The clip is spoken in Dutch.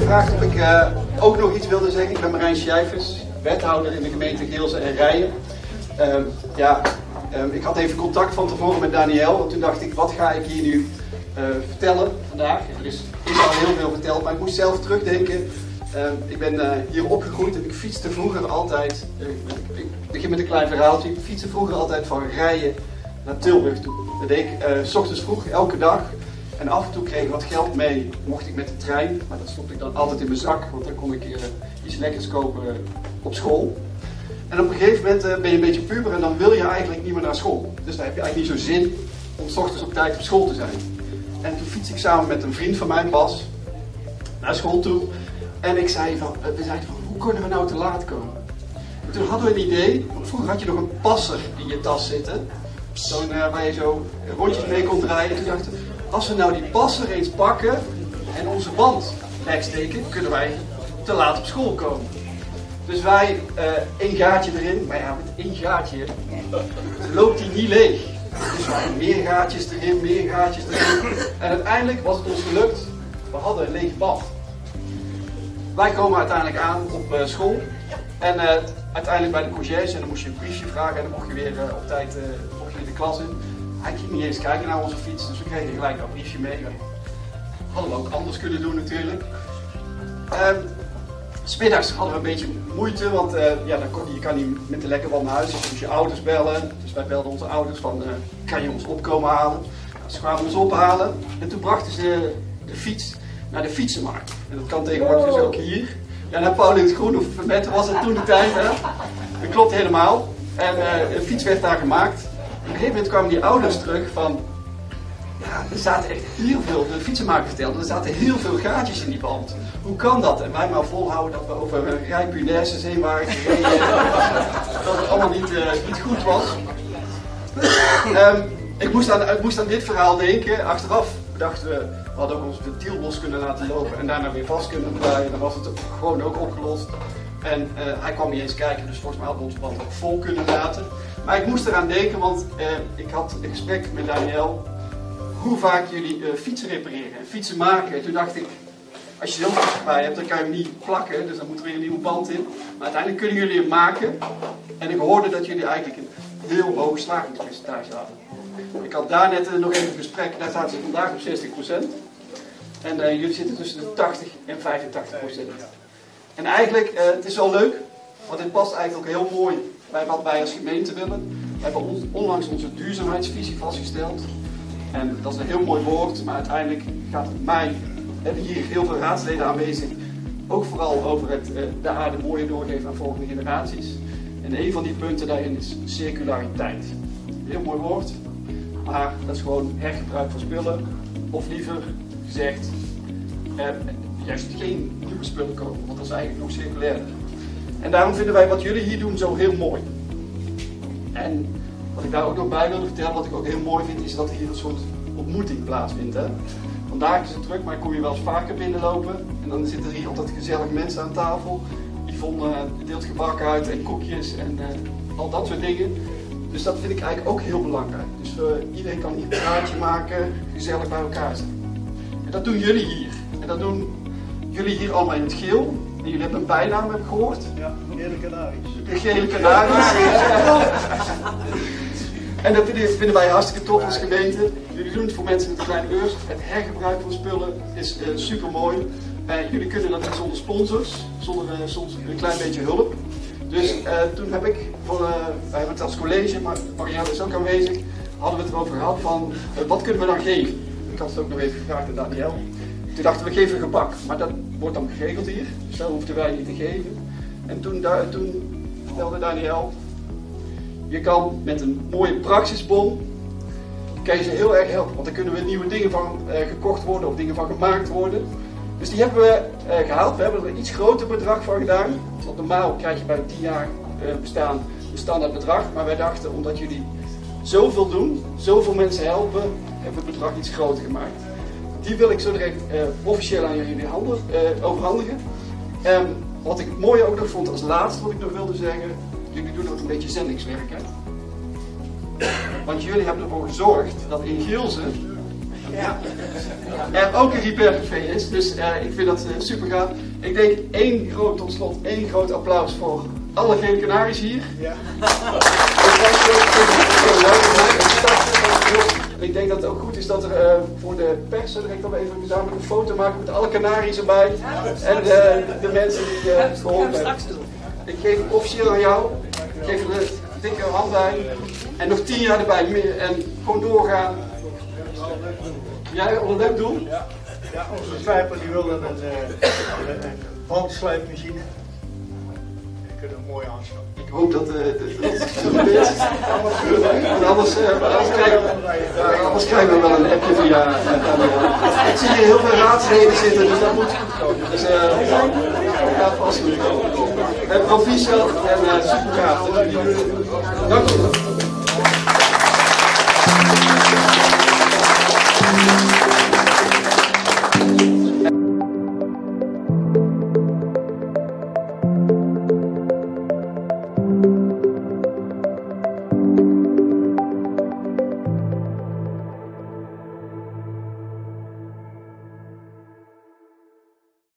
gevraagd of ik ook nog iets wilde zeggen. Ik ben Marijn Schijvers, wethouder in de gemeente Geelze en Rijen. Ik had even contact van tevoren met Daniel. En toen dacht ik, wat ga ik hier nu vertellen vandaag? Er is al heel veel verteld, maar ik moest zelf terugdenken. Ik ben hier opgegroeid en ik fietste vroeger altijd, ik begin met een klein verhaaltje, ik fietste vroeger altijd van Rijen naar Tilburg toe. Dat deed ik 's ochtends vroeg, elke dag. En af en toe kreeg ik wat geld mee, mocht ik met de trein, maar dat stopte ik dan altijd in mijn zak, want dan kon ik iets lekkers kopen op school. En op een gegeven moment ben je een beetje puber en dan wil je eigenlijk niet meer naar school. Dus dan heb je eigenlijk niet zo'n zin om 's ochtends op tijd op school te zijn. En toen fiets ik samen met een vriend van mij, Bas, naar school toe. En we zeiden van, hoe kunnen we nou te laat komen? En toen hadden we een idee, want vroeger had je nog een passer in je tas zitten. Zo'n waar je zo rondjes mee kon draaien. En toen dachten we, als we nou die passer eens pakken en onze band wegsteken, kunnen wij te laat op school komen. Dus wij één gaatje erin, maar ja, met één gaatje loopt die niet leeg. Dus wij meer gaatjes erin. En uiteindelijk was het ons gelukt, we hadden een lege band. Wij komen uiteindelijk aan op school. En uiteindelijk bij de conciërge, en dan moest je een briefje vragen en dan mocht je weer op tijd de klas in. Hij ging niet eens kijken naar onze fiets, dus we kregen gelijk dat briefje mee. Hadden we ook anders kunnen doen natuurlijk. 'S Middags hadden we een beetje moeite, want je kan niet met de lekker van naar huis, dus je moest je ouders bellen. Dus wij belden onze ouders van, kan je ons opkomen halen? Nou, ze kwamen ons ophalen en toen brachten ze de fiets naar de fietsenmarkt. En dat kan tegenwoordig dus ook hier. Ja, naar Paul in het Groen of Vermetten was het toen de tijd. Hè? Dat klopt helemaal. En een fiets werd daar gemaakt. Op een gegeven moment kwamen die ouders terug van, ja, er zaten echt heel veel, de fietsenmaker vertelde, er zaten heel veel gaatjes in die band. Hoe kan dat? En wij maar volhouden dat we over rijpunaises heen waren gereden. Dat het allemaal niet goed was. Ik moest aan dit verhaal denken. Achteraf dachten we hadden ook ons ventiel los kunnen laten lopen en daarna weer vast kunnen draaien. Dan was het gewoon ook opgelost. En hij kwam niet eens kijken, dus volgens mij hadden we onze band ook vol kunnen laten. Maar ik moest eraan denken, want ik had een gesprek met Daniel. Hoe vaak jullie fietsen repareren en fietsen maken. En toen dacht ik, als je zo'n fiets bij hebt, dan kan je hem niet plakken. Dus dan moet er weer een nieuwe band in. Maar uiteindelijk kunnen jullie hem maken. En ik hoorde dat jullie eigenlijk een heel hoog slagingspercentage hadden. Ik had daar net nog even een gesprek, daar zaten ze vandaag op 60%. En jullie zitten tussen de 80 en 85%. En eigenlijk, het is wel leuk, want dit past eigenlijk ook heel mooi bij wat wij als gemeente willen. We hebben onlangs onze duurzaamheidsvisie vastgesteld. En dat is een heel mooi woord, maar uiteindelijk gaat het mij, we hebben hier heel veel raadsleden aanwezig, ook vooral over de aarde mooier doorgeven aan volgende generaties. En een van die punten daarin is circulariteit. Heel mooi woord, maar dat is gewoon hergebruik van spullen, of liever gezegd, juist geen nieuwe spullen kopen, want dat is eigenlijk nog circulairder. En daarom vinden wij wat jullie hier doen zo heel mooi. En wat ik daar ook nog bij wilde vertellen, wat ik ook heel mooi vind, is dat hier een soort ontmoeting plaatsvindt. Hè? Vandaag is het druk, maar ik kom hier wel eens vaker binnenlopen. En dan zitten er hier altijd gezellig mensen aan tafel. Yvonne deelt gebak uit en koekjes en al dat soort dingen. Dus dat vind ik eigenlijk ook heel belangrijk. Dus iedereen kan hier een praatje maken, gezellig bij elkaar zijn. En dat doen jullie hier. En dat doen jullie hier allemaal in het geel. En jullie hebben een bijnaam, heb ik gehoord. Ja, de gele kanaries. De gele kanaries. En dat vinden wij hartstikke tof als gemeente. Jullie doen het voor mensen met een kleine beurs. Het hergebruik van spullen is super mooi. Jullie kunnen dat niet zonder sponsors, zonder soms een klein beetje hulp. Dus toen heb ik, wij hebben het als college, maar Marianne is ook aanwezig, hadden we het erover gehad van wat kunnen we dan geven. Ik had het ook nog even gevraagd aan Daniel. Toen dachten we geven gebak, maar dat wordt dan geregeld hier, dus dat hoefden wij niet te geven. En toen vertelde Daniel, je kan met een mooie praxisbon, kan je ze heel erg helpen, want dan kunnen we nieuwe dingen van gekocht worden of dingen van gemaakt worden. Dus die hebben we gehaald, we hebben er een iets groter bedrag van gedaan. Want normaal krijg je bij 10 jaar bestaan een standaard bedrag, maar wij dachten omdat jullie zoveel doen, zoveel mensen helpen, hebben we het bedrag iets groter gemaakt. Die wil ik zo direct officieel aan jullie overhandigen. Wat ik mooi ook nog vond als laatste, wat ik nog wilde zeggen, jullie doen ook een beetje zendingswerk. Hè? Want jullie hebben ervoor gezorgd dat in Geelze er ook een hypercafé is. Dus ik vind dat super gaaf. Ik denk tot slot één groot applaus voor alle gele kanaries hier. Ja. Ik denk dat het ook goed is dat er voor de pers, dat ik dan even gezamenlijk een foto maken met alle kanaries erbij. En de mensen die geholpen hebben. Ik geef hem officieel aan jou. Ik geef er een dikke hand bij. En nog 10 jaar erbij meer. En gewoon doorgaan. Jij een leuk doel? Ja, onze slijper die wilde een bandslijpmachine. Die kunnen we mooi aanschaffen. Ik hoop dat het is. Anders krijgen we wel een appje via. Ik zie hier heel veel raadsleden zitten, dus dat moet. Dus gaat vast goed. Proficiat en super gaaf. Dank je wel.